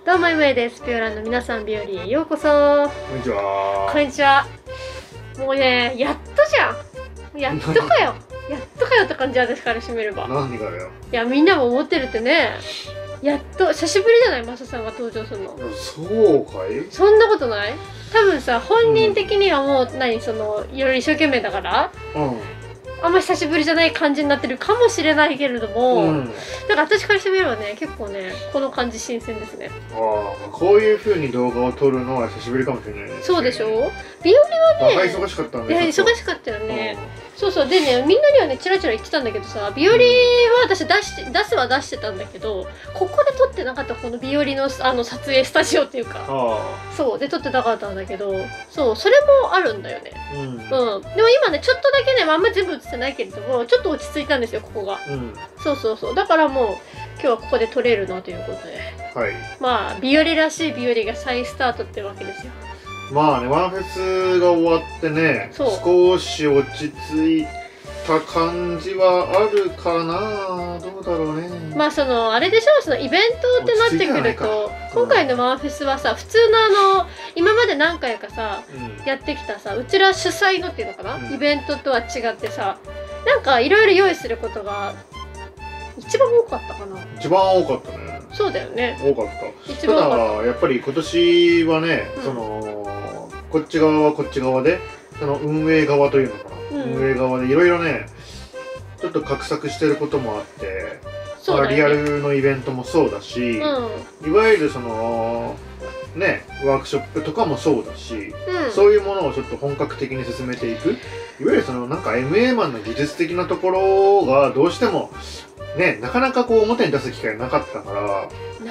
どうも、Mです。ピオランの皆さん、ビオリへようこそ。 こんにちは。 こんにちは。もうね、やっとじゃん。やっとかよ。やっとかよって感じ、私からしてみれば。 何がよ。 いや、みんなも思ってるってね。やっと、久しぶりじゃない、マサさんが登場するの。 そうかい？ そんなことない？多分さ、本人的にはもう、いろいろ一生懸命だから、あんま久しぶりじゃない感じになってるかもしれないけれども、だから私からしてみればね、結構ね、この感じ新鮮ですね。 ああ、こういう風に動画を撮るのは久しぶりかもしれないね。 そうでしょ？ビオリはね、 忙しかったんで。 いや、忙しかったよね。そうそう。でね、みんなにはね、チラチラ言ってたんだけどさ、ビオリは私出してたんだけど、ここで撮ってなかった、このビオリの撮影スタジオっていうか、そうで撮ってなかったんだけど、そう、それもあるんだよね。でも今ね、ちょっとだけね、あんまり全部映ってないけれども、ちょっと落ち着いたんですよ、ここが。そうそうそう。だからもう今日はここで撮れるなということで、まあビオリらしいビオリが再スタートってわけですよ。 まあね、ワンフェスが終わってね、少し落ち着いた感じはあるかな。どうだろうね。 まああれでしょ、そのイベントってなってくると、今回のワンフェスはさ、普通の今まで何回かさ、やってきたさ、うちら主催のっていうのかな、イベントとは違ってさ、なんかいろいろ用意することが一番多かったかな。 一番多かったね。 そうだよね。 多かった。ただやっぱり今年はね、こっち側はこっち側で、その運営側というのかな、運営側でいろいろね、ちょっと画策してることもあって、リアルのイベントもそうだし、いわゆるね、ワークショップとかもそうだし、そういうものをちょっと本格的に進めていく、いわゆるなんか MA マンの技術的なところがどうしてもね、なかなか表に出す機会なかったから、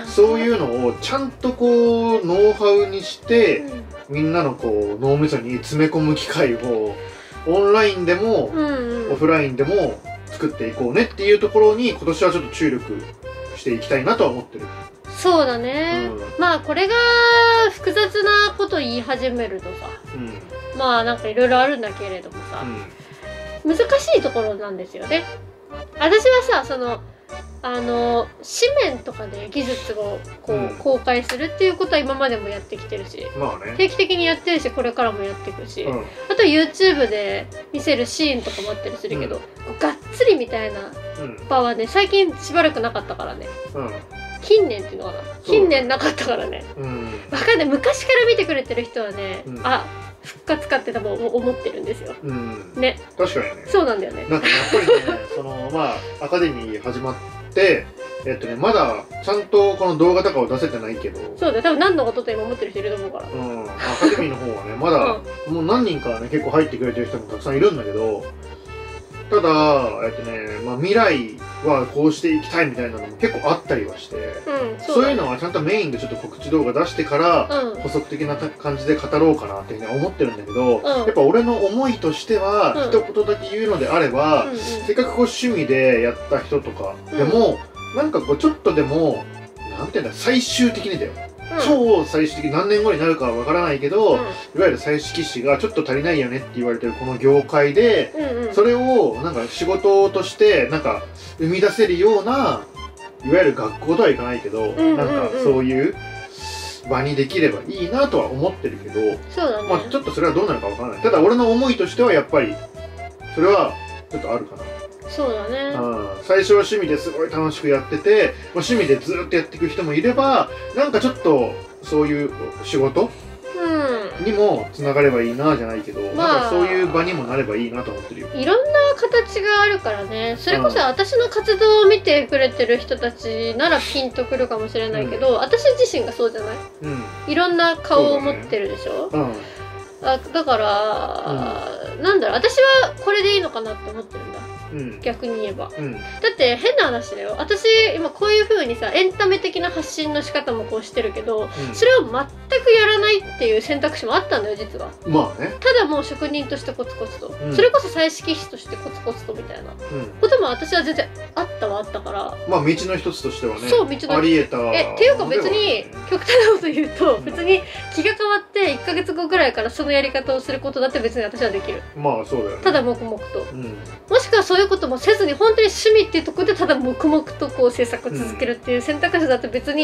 そういうのをちゃんとノウハウにして、みんなの脳みそに詰め込む機会をオンラインでもオフラインでも作っていこうねっていうところに今年はちょっと注力していきたいなとは思ってる。 そうだね。まあこれが複雑なこと言い始めるとさ、まあなんかいろいろあるんだけれどもさ、難しいところなんですよね。私はさ、紙面とかで技術を公開するっていうことは今までもやってきてるし、定期的にやってるし、これからもやっていくし、あと YouTube で見せるシーンとかもあったりするけど、がっつりみたいな場はね、最近しばらくなかったからね。近年っていうのかな、近年なかったからね。わかんない。昔から見てくれてる人はね、復活かって多分思ってるんですよ。ね。 確かにね。 そうなんだよね。 なんかやっぱりね、まあアカデミー始まって、まだちゃんとこの動画とかを出せてないけど。 そうだよ。多分何度か撮った今思ってる人いると思うから。 アカデミーの方はね、まだもう何人かね結構入ってくれてる人もたくさんいるんだけど、ただまあ未来はこうしていきたいみたいなのも結構あったりはして、そういうのはちゃんとメインでちょっと告知動画出してから補足的な感じで語ろうかなっていうふうに思ってるんだけど、やっぱ俺の思いとしては一言だけ言うのであれば、せっかく趣味でやった人とかでもなんかちょっとでもなんていうんだ、最終的にだよ、超最終的に何年後になるかはわからないけど、いわゆる彩色師がちょっと足りないよねって言われてるこの業界で、それをなんか仕事としてなんか生み出せるような、いわゆる学校とはいかないけど、なんかそういう場にできればいいなとは思ってるけど、まあちょっとそれはどうなるかわからない。ただ俺の思いとしてはやっぱりそれはちょっとあるかな。 そうだね。 最初は趣味ですごい楽しくやってて、趣味でずっとやっていく人もいれば、なんかちょっとそういう仕事にもつながればいいなじゃないけど、なんかそういう場にもなればいいなと思ってるよ。 いろんな形があるからね。それこそ私の活動を見てくれてる人たちならピンとくるかもしれないけど、私自身がそうじゃない？いろんな顔を持ってるでしょ？だから、なんだろう、私はこれでいいのかなって思ってるんだ。逆に言えば、だって変な話だよ、私今こういう風にさエンタメ的な発信の仕方もしてるけど、それを全くやらないっていう選択肢もあったんだよ実は。まあね。ただもう職人としてコツコツと、それこそ彩色師としてコツコツとみたいなことも私は全然あったから、まあ道の一つとしてはね、そう道のありえた。っていうか別に極端なこと言うと、別に気が変わって1ヶ月後ぐらいからそのやり方をすることだって別に私はできる。まあそうだよね。ただ黙々と、もしくはそういうこともせずに本当に趣味っていうところでただ黙々と制作を続けるっていう選択肢だって別に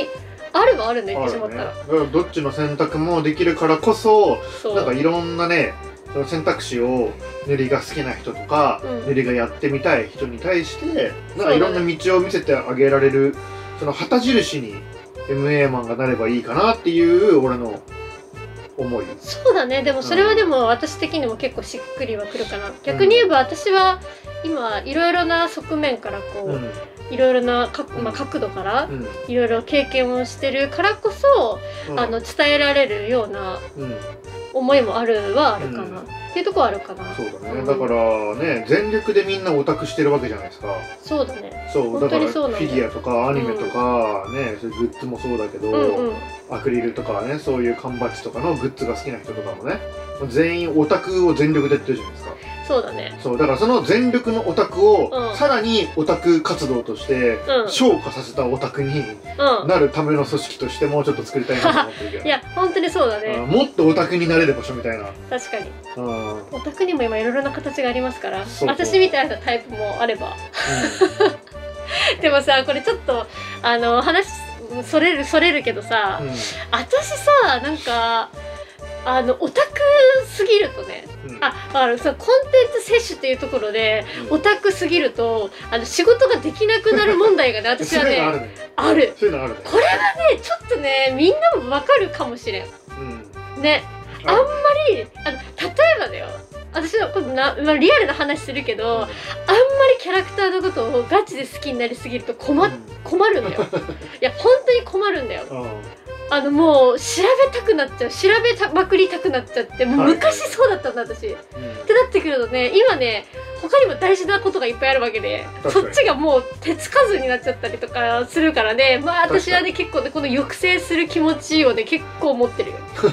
あるはあるね、言ってしまったら。 だからどっちの選択もできるからこそ、 そうなんかいろんなね、その選択肢を塗りが好きな人とか、塗りがやってみたい人に対してなんかいろんな道を見せてあげられる、その旗印に MA マンがなればいいかなっていう俺の思い。 そうだね。でもそれはでも私的にも結構しっくりはくるかな。逆に言えば私は今いろいろな側面からこう、いろいろな角度からいろいろ経験をしてるからこそ、伝えられるような思いもあるはあるかな、っていうところはあるかな。 そうだね、だからね、全力でみんなオタクしてるわけじゃないですか。 そうだね。 そうだからフィギュアとかアニメとかね、そういうグッズもそうだけど、アクリルとかね、そういう缶バッジとかのグッズが好きな人とかもね、全員オタクを全力でやってるじゃないですか。 そうだね。 そうだからその全力のオタクをさらにオタク活動として昇華させたオタクになるための組織としてもうちょっと作りたいなと思ってるけど。 いや本当にそうだね。 もっとオタクになれる場所みたいな。 確かに。オタクにも今いろいろな形がありますから、私みたいなタイプもあれば。でもさ、これちょっと話それるけどさ、私さ、なんかオタクすぎるとね、そのコンテンツ摂取っていうところで、オタクすぎると仕事ができなくなる問題がね、私はねある。これはね、ちょっとね、みんなも分かるかもしれん。ね、あんまり例えばだよ、私のリアルな話するけど、あんまりキャラクターのことをガチで好きになりすぎると困るのよ。いや本当に困るんだよ。もう調べたくなっちゃう、調べまくりたくなっちゃって、もう昔そうだったんだ私。ってなってくるとね、今ね、他にも大事なことがいっぱいあるわけで、そっちがもう手つかずになっちゃったりとかするからね、まあ私はね、結構ね、この抑制する気持ちをね、結構持ってるよ。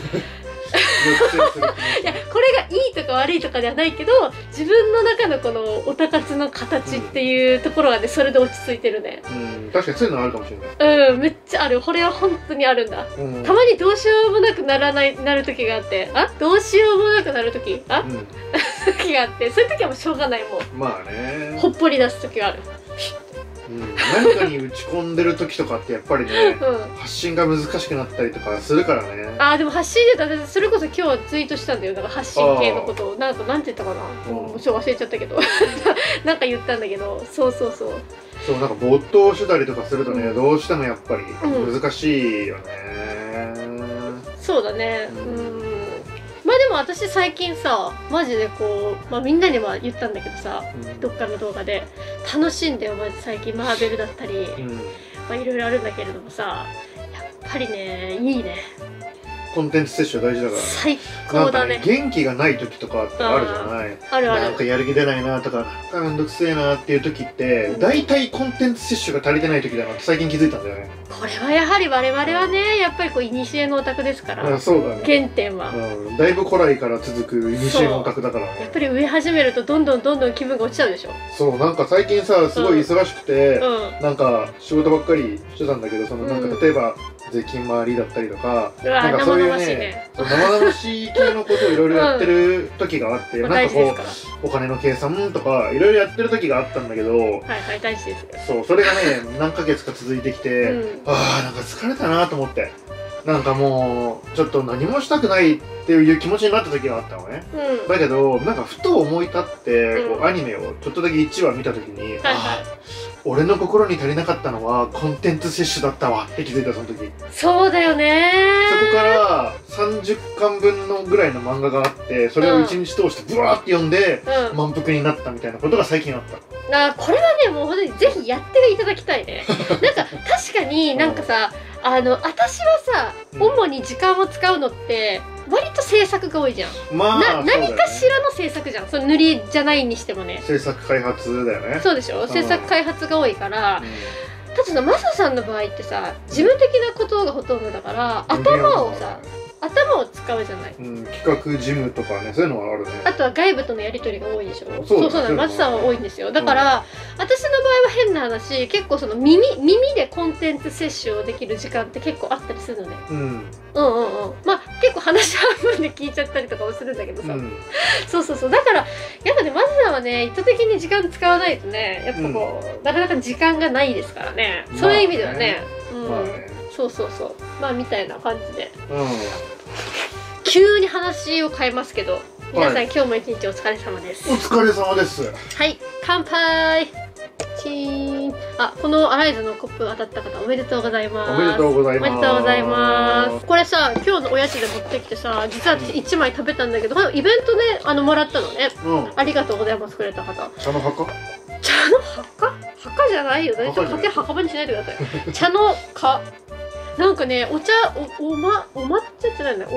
いや、これがいいとか悪いとかではないけど、自分の中のこのオタ活の形っていうところがね、それで落ち着いてるね。 確かにそういうのあるかもしれない。 めっちゃある。これは本当にあるんだ。たまにどうしようもなくなる時があって、どうしようもなくなる時時があって、そういう時はもうしょうがない、もう。まあね。ほっぽり出す時がある。 何かに打ち込んでる時とかってやっぱりね、発信が難しくなったりとかするからね。 でも発信で言うと、それこそ今日ツイートしたんだよ。なんか発信系のことをなんて言ったかな、もうちょっと忘れちゃったけどなんか言ったんだけど、そうなんか没頭してたりとかするとね、どうしてもやっぱり難しいよね。 そうだね。まあでも私最近さ、マジでこう、みんなには言ったんだけどさ、どっかの動画で楽しんでよ、マジ最近マーベルだったり、いろいろあるんだけれどもさ、やっぱりね、いいね。 コンテンツ摂取大事だからね。 最高だね。 元気がない時とかってあるじゃない。 あるある。 なんかやる気出ないなとか、なんかめんどくせえなっていう時って、大体コンテンツ摂取が足りてない時だなって最近気づいたんだよね。 これはやはり我々はね、やっぱりこう古のオタクですから。 そうだね。 原点は。 だいぶ古来から続く古のオタクだからね。 やっぱり植え始めるとどんどん気分が落ちちゃうでしょ。 そう、なんか最近さ、すごい忙しくて、なんか仕事ばっかりしてたんだけど、なんか例えば、税金回りだったりとか、なんかそういうね、生々しい系のことをいろいろやってる時があって、なんかこうお金の計算とかいろいろやってる時があったんだけど、 大事ですよ。 そう、それがね、何ヶ月か続いてきて、なんか疲れたなと思って、なんかもうちょっと何もしたくないっていう気持ちになった時があったのね。だけどなんかふと思い立ってこうアニメをちょっとだけ1話見た時に、俺の心に足りなかったのはコンテンツ摂取だったわって気づいた、その時。 そうだよね。 そこから30巻分のぐらいの漫画があって、それを1日通してブワーって読んで満腹になったみたいなことが最近あった。 これはね、もう本当にぜひやっていただきたいね。なんか確かになんかさ、私はさ、主に時間を使うのって割と制作が多いじゃん。何かしらの制作じゃん。その塗りじゃないにしてもね。 制作開発だよね。 そうでしょ。制作開発が多いから、たださ、マサさんの場合ってさ、事務的なことがほとんどだから、頭を使うじゃない。 企画事務とかね、そういうのはあるね。 あとは外部とのやり取りが多いでしょ。そうなの。マサさんは多いんですよ。だから私の場合は変な話、結構その耳でコンテンツ摂取をできる時間って結構あったりするのね。まあ結構話半分で聞いちゃったりとかもするんだけどさ、そうだからやっぱね、マサさんはね、意図的に時間使わないとね、やっぱこうなかなか時間がないですからね。そういう意味ではね。 そうそうそう、まあみたいな感じでうん。 急に話を変えますけど、皆さん、今日も一日お疲れ様です。 お疲れ様です。 はい、乾杯。チーン。あ、このアライズのコップ当たった方おめでとうございます。 おめでとうございます。 おめでとうございます。これさ、今日のおやつで持ってきてさ、実は私1枚食べたんだけど、イベントでもらったのね。ありがとうございます、くれた方。 茶の墓？ 茶の墓？墓じゃないよね。ちょっと墓場にしないでください。茶の花。なんかね、お茶、お抹茶ってなんだよ。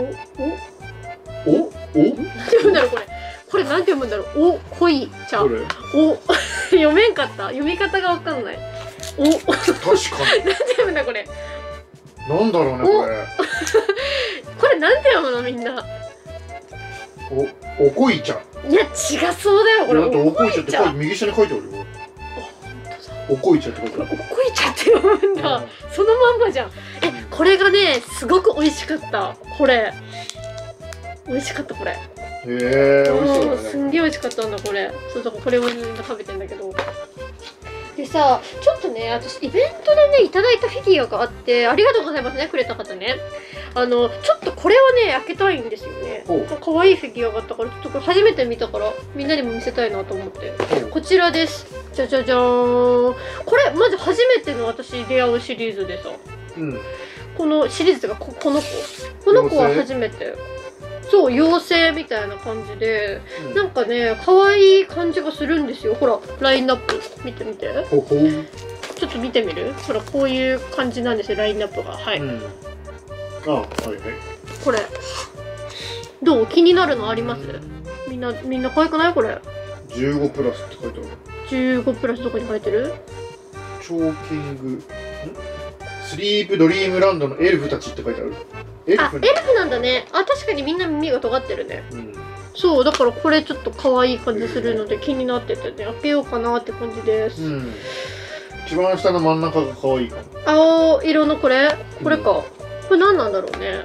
なんて読むんだろう、これ。これなんて読むんだろう。お、濃い茶。読めんかった。読み方がわかんない。確かに。なんて読むんだ、これ。 なんだろうね、これ。 これなんて読むの、みんな。 お濃い茶。 いや、違そうだよ、これ。 お濃い茶って右下に書いてあるよ。お濃い茶って書いてある。 お濃い茶って読むんだ。そのまんまじゃん。これがね、すごく美味しかった。これ。美味しかった、これ。 へえ、美味しそうだね。 すんげえ美味しかったんだ、これ。そう、だからこれを今食べてんだけど。でさ、ちょっとね、私イベントでね、いただいたフィギュアがあって、ありがとうございますね、くれた方ね。ちょっとこれはね、開けたいんですよね。可愛いフィギュアがあったから、ちょっとこれ初めて見たから、みんなにも見せたいなと思って。こちらです。じゃじゃじゃーん。これ、まず初めての私、出会うシリーズでさ。このシリーズがこの子。この子は初めて。そう、妖精みたいな感じで、なんかね、可愛い感じがするんですよ。ほら、ラインナップ見てみて。ちょっと見てみる？ほら、こういう感じなんですよ、ラインナップが。はい。 あ、はいはい。 これ。どう？気になるのあります？みんな可愛くないこれ。 15プラスって書いてある。 15プラスどこに書いてる？ チョーキング。スリープドリームランドのエルフたちって書いてある。 エルフなんだね。あ、確かにみんな耳が尖ってるね。そう、だからこれちょっと可愛い感じするので気になっててね、開けようかなって感じです。 一番下の真ん中が可愛いかも。 青色のこれか。これ何なんだろうね。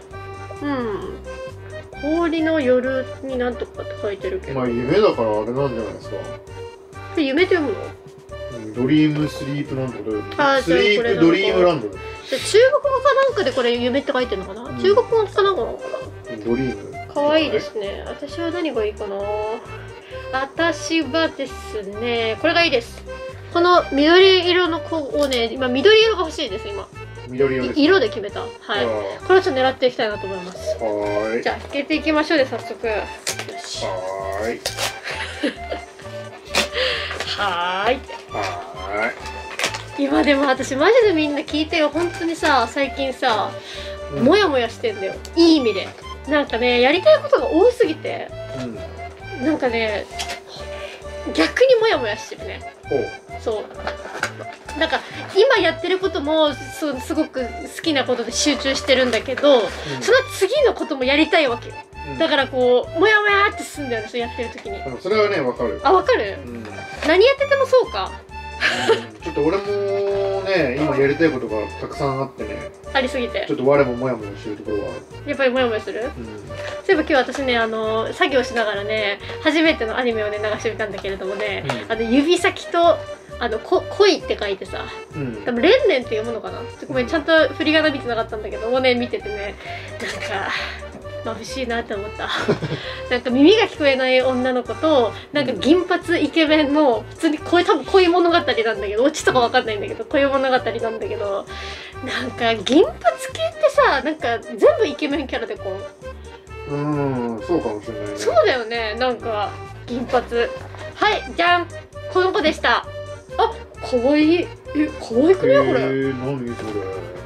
氷の夜になんとかって書いてるけど。 まあ夢だからあれなんじゃないですか。 これ夢って読むの？ ドリームスリープなんてことだよ。 スリープドリームランド。 中国語かなんかでこれ夢って書いてるのかな、中国語かなんかなのかな。 ドリームかわいいですね。私は何がいいかな。私はですね、これがいいです。この緑色の子をね、今緑色が欲しいです。今緑色です。 色で決めた。はい、これをちょっと狙っていきたいなと思います。じゃあ開けていきましょう。で早速。よし。今でも私マジでみんな聞いてよ。本当にさ、最近さ、モヤモヤしてんだよ、いい意味で。なんかね、やりたいことが多すぎて、なんかね、逆にモヤモヤしてるね。そうなんか今やってることもすごく好きなことで集中してるんだけど、その次のこともやりたいわけよ。だからこうモヤモヤってすんだよね、そうやってる時に。 それはね、わかる。 あ、わかる？何やっててもそうか。 ちょっと俺もね、今やりたいことがたくさんあってね、 ありすぎてちょっと我もモヤモヤしてるところがある。 やっぱりモヤモヤする？そういえば今日私ね、作業しながらね、初めてのアニメをね流してみたんだけれどもね、指先と恋って書いてさ、多分レンレンって読むのかな。ごめん、ちゃんと振り仮名見てなかったんだけどもね、見ててね、なんか眩しいなって思った。なんか耳が聞こえない女の子と、なんか銀髪イケメンの普通に多分恋物語なんだけど、オチとかわかんないんだけど、恋物語なんだけど、なんか銀髪系ってさ、なんか全部イケメンキャラでこう。 そうかもしれないね。 そうだよね、なんか銀髪。はい、じゃん、この子でした。あ、かわいい。かわいくないこれ。 何それ。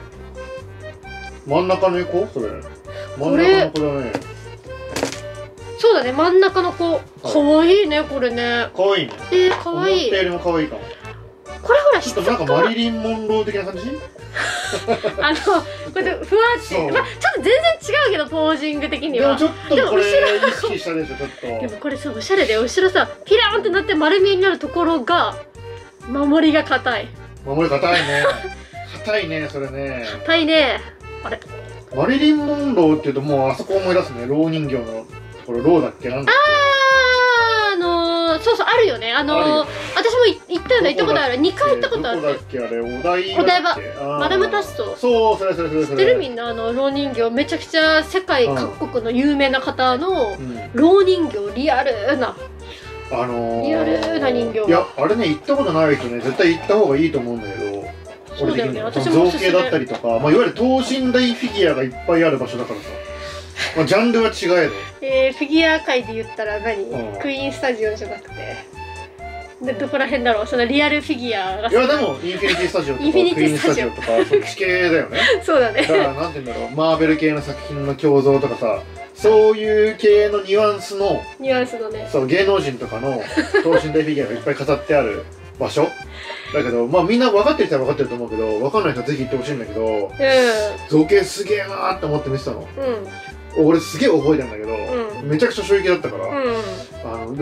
真ん中の子それ。真ん中の子だね。 そうだね、真ん中の子。かわいいね、これね。 かわいいね。 かわいい。 思ったよりもかわいいかも。 これほら、 ちょっとなんかマリリン・モンロー的な感じ？ これふわって、まあちょっと全然違うけど、ポージング的には。 でもちょっとこれ意識したでしょ、ちょっと。 でもこれさ、おしゃれで、後ろさ、ピラーンってなって丸見えになるところが守りが硬い。 守り硬いね。硬いね、それね。 硬いね。あれ、 マリリン・モンローっていうともうあそこ思い出すね。ろう人形のところ、ろうだっけ、なんだっけ。 そうそう、あるよね。私も行ったよね。行ったことある。2回行ったことある。 どこだっけ、あれ、お台場。マダムタッソ。 そう、それ。 知ってる？みんな、蝋人形、めちゃくちゃ世界各国の有名な方の蝋人形、リアルな。リアルな人形。 いや、あれね、行ったことない人ね、絶対行った方がいいと思うんだけど。 そうだよね、私も造形だったりとか、いわゆる等身大フィギュアがいっぱいある場所だからさ。ジャンルは違えど。 フィギュア界で言ったら何？クイーンスタジオじゃなくて。で、どこら辺だろう、そのリアルフィギュアが。 いや、でも、インフィニティスタジオとか、クイーンスタジオとか、そっち系だよね。 そうだね。 だから、なんて言うんだろう、マーベル系の作品の胸像とかさ、そういう系のニュアンスのね、そう、芸能人とかの等身大フィギュアがいっぱい飾ってある場所だけど、みんな分かってる人は分かってると思うけど、分かんない人はぜひ行ってほしいんだけど、造形すげえなーって思って見てたの。俺すげえ覚えてんだけど、めちゃくちゃ衝撃だったから、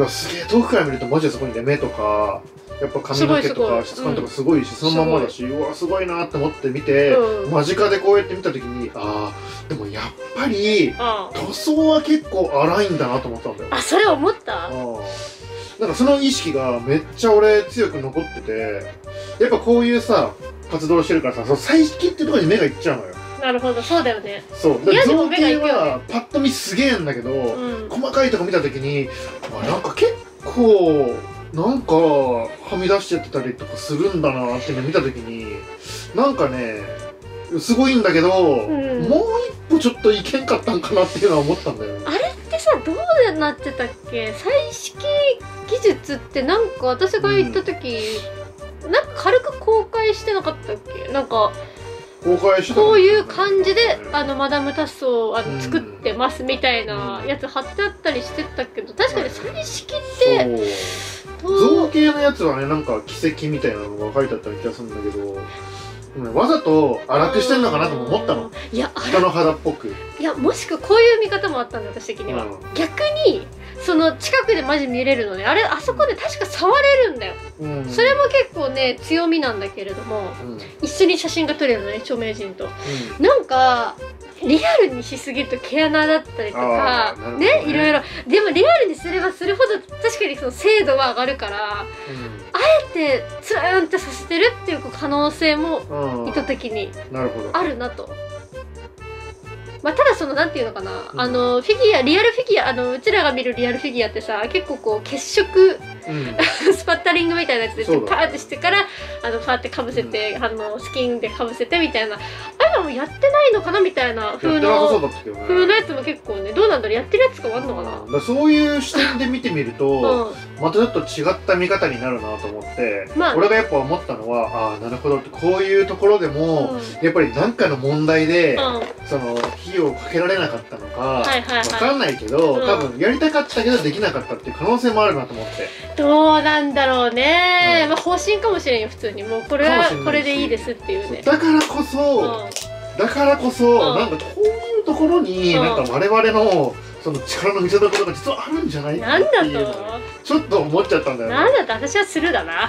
すげえ遠くから見るとマジでそこにね、目とかやっぱ髪の毛とか質感とかすごいし、そのまんまだし、うわすごいなって思って見て、間近でこうやって見た時に、でもやっぱり塗装は結構荒いんだなと思ったんだよ。 それ思った？ なんかその意識がめっちゃ俺強く残ってて、やっぱこういうさ活動してるからさ、その彩色っていうところに目がいっちゃうのよ。 なるほど、そうだよね。 そう、造形はパッと見すげえんだけど、細かいとこ見た時に、なんか結構なんかはみ出しちゃってたりとかするんだなっていうのを見た時に、なんかねすごいんだけど、もう一歩ちょっといけんかったんかなっていうのは思ったんだよね。 あれってさ、どうなってたっけ？彩色技術ってなんか私が行った時、なんか軽く公開してなかったっけ？なんか公開してたこういう感じでマダムタッソを作ってますみたいなやつ貼ってあったりしてたけど、確かに彩色って造形のやつはね、なんか奇跡みたいなのが書いてあった気がするんだけど、わざと荒くしてんのかなとも思ったの。 いや、 人の肌っぽく。 いや、もしくはこういう見方もあったんだ、私的には。逆にその近くでマジ見れるのね。あそこで確か触れるんだよ。それも結構ね強みなんだけれども、一緒に写真が撮れるのね、著名人と。なんかリアルにしすぎると毛穴だったりとかね、いろいろ。でもリアルにすればするほど確かにその精度は上がるから、あえてツーンってさせてるっていう可能性も意図的にあるなと。ただそのなんていうのかな、フィギュア、リアルフィギュア、うちらが見るリアルフィギュアってさ、結構こう血色、スパッタリングみたいなやつでパーってしてからパーってかぶせて、スキンでかぶせてみたいな、あれはもうやってないのかなみたいな風のやつも結構ね、どうなんだろう、やってるやつとかあるのかな。 そういう視点で見てみると、またちょっと違った見方になるなと思って、俺がやっぱ思ったのは、なるほどって、こういうところでもやっぱり何かの問題でその費用をかけられなかったのか分かんないけど、多分やりたかったけどできなかったっていう可能性もあるなと思って。 どうなんだろうね。方針かもしれんよ、普通に。もうこれはこれでいいですっていうね。 だからこそ、なんかこういうところになんか我々のその力の見せ所が実はあるんじゃないかっていうのをちょっと思っちゃったんだよね。 なんだと私はするだな。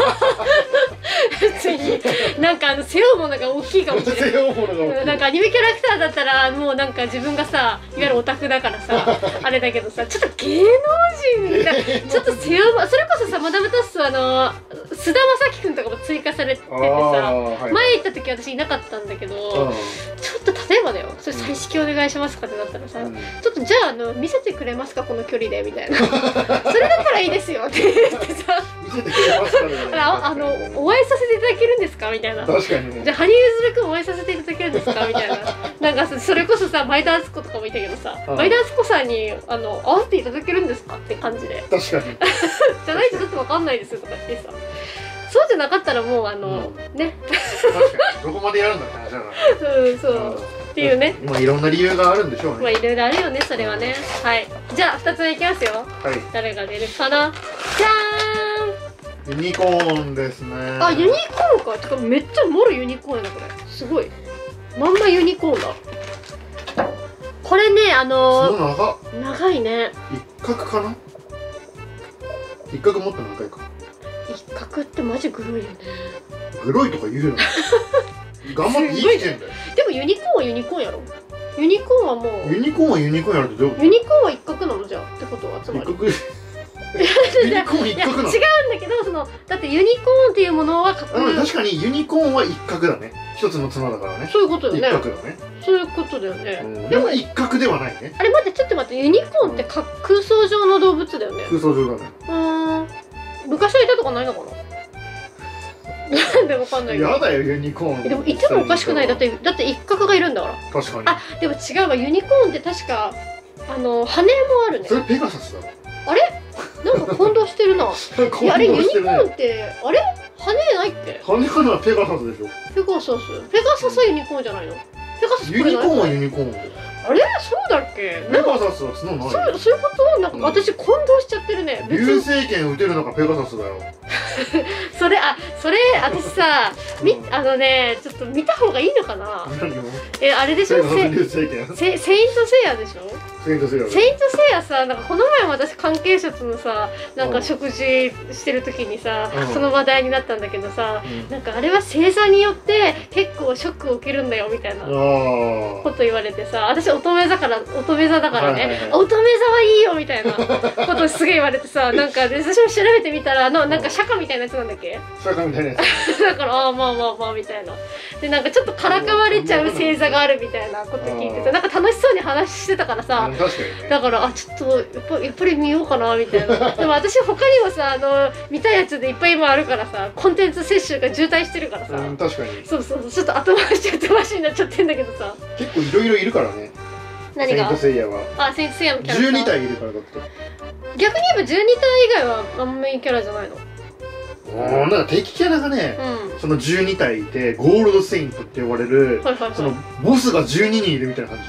別になんか背負うものが大きいかもしれない。なんかアニメキャラクターだったらもうなんか自分がさ、いわゆるオタクだからさあれだけどさ、ちょっと芸能人がちょっと背負う、それこそさ、マダムタッソ菅田将暉くんとかも追加されててさ、前行った時私いなかったんだけど、ちょっと例えばだよ、それ彩色お願いしますかってなったらさ、ちょっとじゃあ見せてくれますかこの距離でみたいな。それだったらいいですよって言ってさ、 見せてくれますかね。 お会いさせていただけるんですかみたいな。 確かにね。 じゃあ羽生結弦くんお会いさせていただけるんですかみたいな。なんかそれこそさ、前田敦子とかもいたけどさ、前田敦子さんに会わせていただけるんですかって感じで。 確かに。 じゃないとちょっとわかんないですとか言ってさ。そうじゃなかったらもうね。 確かに。どこまでやるんだって話だから。 そう。っていうね。 今いろんな理由があるんでしょうね。 いろいろあるよね、それはね。はい。じゃあ2つ目いきますよ。 はい。 誰が出るかな。じゃーん。 ユニコーンですね。 ユニコーンか。てかめっちゃもろユニコーンやなこれ。すごい。まんまユニコーンだ。これね、長いね。 一角かな。一角もっと長いか。 一角ってマジグロいよね。 グロいとか言うよ。頑張って生きてんだよ。 でもユニコーンはユニコーンやろ。ユニコーンはもう。 ユニコーンはユニコーンやるとどういうこと？ ユニコーンは一角なのじゃあってことはつまり。 ユニコーンも一角なの。 違うんだけど、だってユニコーンっていうものは架空。 確かにユニコーンは一角だね。一つの角だからね。 そういうことだよね。 一角だね。 そういうことだよね。 でも一角ではないね。 あれ待って、ちょっと待って、ユニコーンって空想上の動物だよね。 空想上だね。 昔はいたとかないのかな。なんでわかんないけど。 やだよユニコーン。 でもいてもおかしくない。だって一角がいるんだから。 確かに。 あ、でも違うわ。ユニコーンって確か羽もあるね。 それペガサスだろ。 あれ？なんか混同してるな。いや、あれユニコーンってあれ？羽ないっけ？ 羽かな、ペガサスでしょ。 ペガサスはユニコーンじゃないの？ペガサスユニコーンはユニコーンだよ。 あれそうだっけ？ ペガサスは角ない。 そういうこと？なんか私混同しちゃってるね。 流星剣撃てるのがペガサスだよ。 それ私さ、ちょっと見た方がいいのかな。あれでしょ、セイントセイヤでしょ。セイントセイヤさ、なんかこの前も私関係者とのさ、なんか食事してる時にさ、その話題になったんだけどさ、なんかあれは星座によって結構ショックを受けるんだよみたいなこと言われてさ、私乙女座だからね、乙女座はいいよみたいなことすげえ言われてさ、なんか私も調べてみたらなんか釈迦みたいなやつなんだっけ？ 釈迦みたいなやつ。 だからまあみたいな。でなんかちょっとからかわれちゃう星座があるみたいなこと聞いてさ、なんか楽しそうに話してたからさ、だからちょっとやっぱり見ようかなみたいな。でも私他にもさ見たいやつでいっぱい今あるからさ、コンテンツ摂取が渋滞してるからさ、 確かにそうちょっと後回しになっちゃってんだけどさ、 結構いろいろいるからね。 何が？ セイントセイヤは。 セイントセイヤのキャラクター 12体いるからだって。 逆に言えば12体以外はあんまりキャラじゃないの？ なんか敵キャラがね、その12体いてゴールドセイントって呼ばれる、そのボスが12人いるみたいな感じ。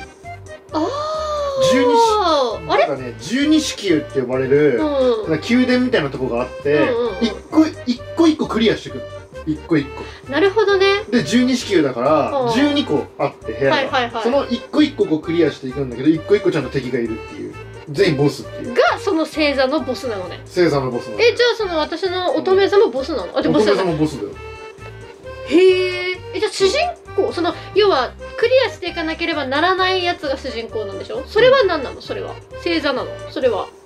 あれ12子宮って呼ばれる宮殿みたいなとこがあって、一個クリアしていく。一個なるほどね。 で12子宮だから12個あって部屋が、その一個一個クリアしていくんだけど、一個一個ちゃんと敵がいるっていう、全員ボスっていうがその星座のボスなのね。 星座のボスなの。 じゃあその私の乙女座もボスなの？ 乙女座もボスだよ。 へえ。じゃあ主人公、要はクリアしていかなければならないやつが主人公なんでしょ？それは何なの？それは星座なの？それは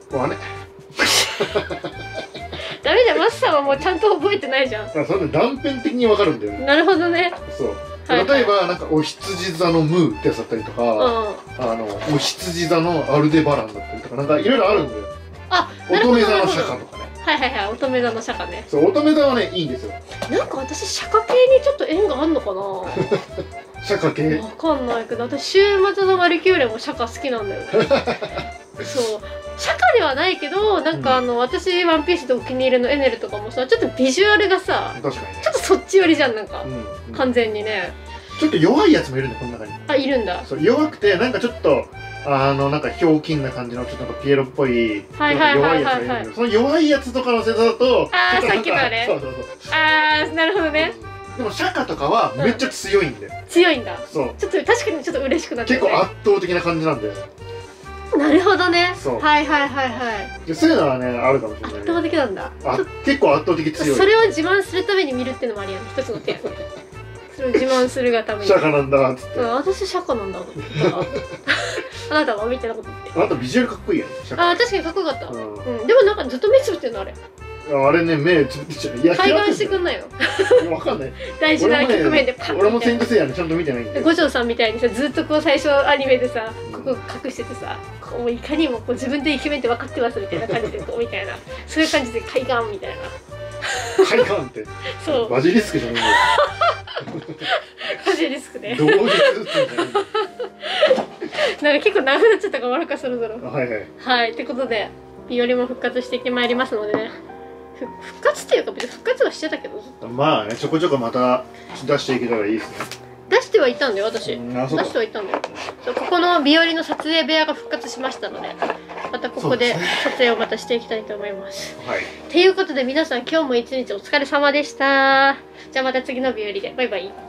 ダメじゃん、マスさんはもうちゃんと覚えてないじゃん。 それで断片的にわかるんだよね。 なるほどね。 そう。例えばなんかお羊座のムーってやつだったりとか、お羊座のアルデバランだったりとか、なんかいろいろあるんだよ。乙女座の釈迦とかね。 乙女座の釈迦ね。 そう、乙女座はねいいんですよ。なんか私釈迦系にちょっと縁があんのかな。 釈迦系。 わかんないけど、私週末のマリキューレも釈迦好きなんだよね。そう。釈迦ではないけど、なんか私ワンピースでお気に入りのエネルとかもさ、ちょっとビジュアルがさ、ちょっとそっち寄りじゃん、なんか完全にね。 ちょっと弱いやつもいるんだ、この中に。 いるんだ。 そう、弱くてなんかちょっとなんかひょうきんな感じのちょっとピエロっぽい弱いやつがいるんだけど、その弱いやつとかの星座だと、 さっきのあれ。なるほどね。 でも釈迦とかはめっちゃ強いんだよ。 強いんだ。 そう。 ちょっと確かにちょっと嬉しくなって。 結構圧倒的な感じなんだよ。 なるほどね。 そう。 そういうのはね、あるかもしれない。 圧倒的なんだ。 結構圧倒的強い。 それを自慢するために見るっていうのもありやん。一つの手。それを自慢するがために。 釈迦なんだっつって。 私釈迦なんだと思った。あなたはみたいなこと言って。 あなたビジュアルかっこいいやん。 確かにかっこよかった。でもなんかずっと目つぶってんのあれ。 あれね、目つぶってちゃう。 海岸してくんないの？ わかんない。 大事な局面でパッ。 俺もセイントセイヤね、ちゃんと見てないんで。 五条さんみたいにさ、ずっとこう最初アニメでさ、ここ隠しててさ、こういかにもこう自分でイケメンって分かってますみたいな感じでこうみたいな、そういう感じで海岸みたいな。 海岸って。そう。バジリスクじゃないんだよ。 バジリスクね。 同時ずつなんか結構長くなっちゃったかもあるかそろそろ。はい。ってことで、日和も復活してまいりますのでね。復活っていうか別に復活はしてたけどずっと。まあね、ちょこちょこまた出していけたらいいですね。 出してはいたんだよ私。出してはいたんだよ。ここの日和の撮影部屋が復活しましたので、またここで撮影をまたしていきたいと思います。はい。ということで皆さん今日も一日お疲れ様でした。じゃあまた次の日和でバイバイ。